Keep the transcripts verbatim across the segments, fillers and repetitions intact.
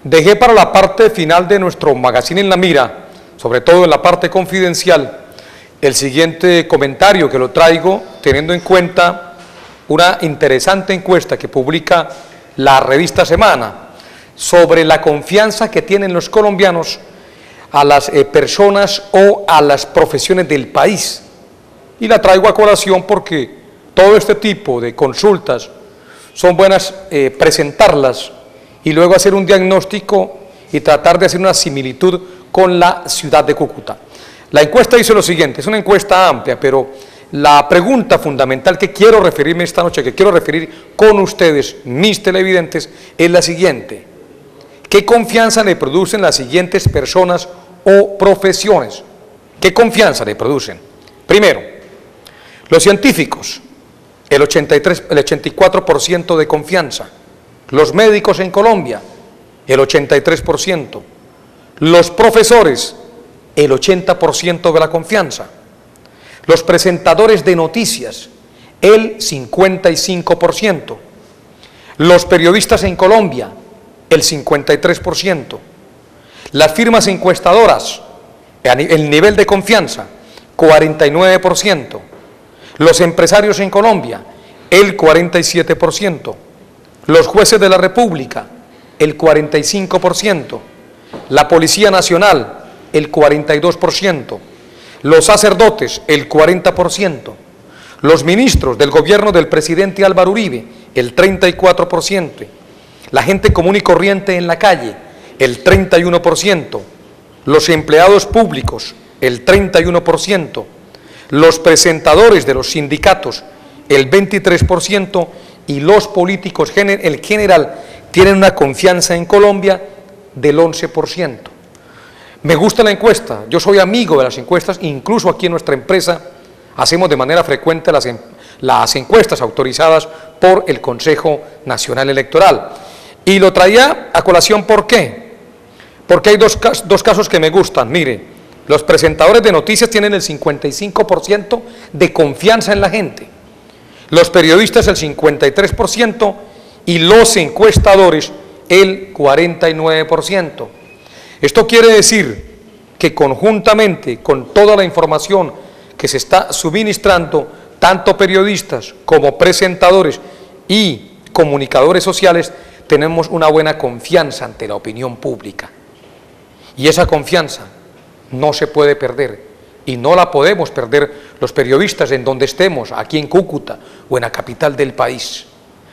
Dejé para la parte final de nuestro magazine En la Mira, sobre todo en la parte confidencial, el siguiente comentario que lo traigo teniendo en cuenta una interesante encuesta que publica la revista Semana sobre la confianza que tienen los colombianos a las eh, personas o a las profesiones del país. Y la traigo a colación porque todo este tipo de consultas son buenas eh, presentarlas y luego hacer un diagnóstico y tratar de hacer una similitud con la ciudad de Cúcuta. La encuesta dice lo siguiente, es una encuesta amplia, pero la pregunta fundamental que quiero referirme esta noche, que quiero referir con ustedes, mis televidentes, es la siguiente. ¿Qué confianza le producen las siguientes personas o profesiones? ¿Qué confianza le producen? Primero, los científicos, el, ochenta y tres, el ochenta y cuatro por ciento de confianza. Los médicos en Colombia, el ochenta y tres por ciento. Los profesores, el ochenta por ciento de la confianza. Los presentadores de noticias, el cincuenta y cinco por ciento. Los periodistas en Colombia, el cincuenta y tres por ciento. Las firmas encuestadoras, el nivel de confianza, cuarenta y nueve por ciento. Los empresarios en Colombia, el cuarenta y siete por ciento. Los jueces de la República, el cuarenta y cinco por ciento. La Policía Nacional, el cuarenta y dos por ciento. Los sacerdotes, el cuarenta por ciento. Los ministros del gobierno del presidente Álvaro Uribe, el treinta y cuatro por ciento. La gente común y corriente en la calle, el treinta y uno por ciento. Los empleados públicos, el treinta y uno por ciento. Los presentadores de los sindicatos, el veintitrés por ciento. Y los políticos, el general, tienen una confianza en Colombia del once por ciento. Me gusta la encuesta, yo soy amigo de las encuestas, incluso aquí en nuestra empresa hacemos de manera frecuente las, las encuestas autorizadas por el Consejo Nacional Electoral. Y lo traía a colación, ¿por qué? Porque hay dos, dos casos que me gustan. Mire, los presentadores de noticias tienen el cincuenta y cinco por ciento de confianza en la gente. Los periodistas el cincuenta y tres por ciento y los encuestadores el cuarenta y nueve por ciento. Esto quiere decir que conjuntamente con toda la información que se está suministrando, tanto periodistas como presentadores y comunicadores sociales, tenemos una buena confianza ante la opinión pública. Y esa confianza no se puede perder. Y no la podemos perder los periodistas en donde estemos, aquí en Cúcuta o en la capital del país.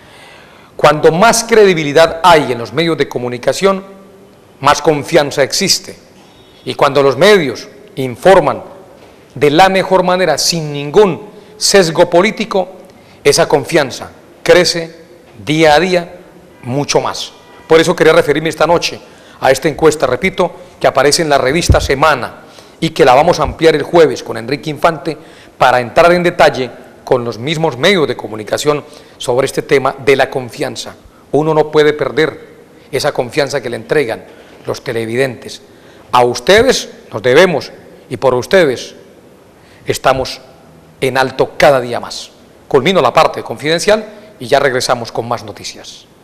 Cuando más credibilidad hay en los medios de comunicación, más confianza existe. Y cuando los medios informan de la mejor manera, sin ningún sesgo político, esa confianza crece día a día mucho más. Por eso quería referirme esta noche a esta encuesta, repito, que aparece en la revista Semana, y que la vamos a ampliar el jueves con Enrique Infante para entrar en detalle con los mismos medios de comunicación sobre este tema de la confianza. Uno no puede perder esa confianza que le entregan los televidentes. A ustedes nos debemos y por ustedes estamos en alto cada día más. Culmino la parte confidencial y ya regresamos con más noticias.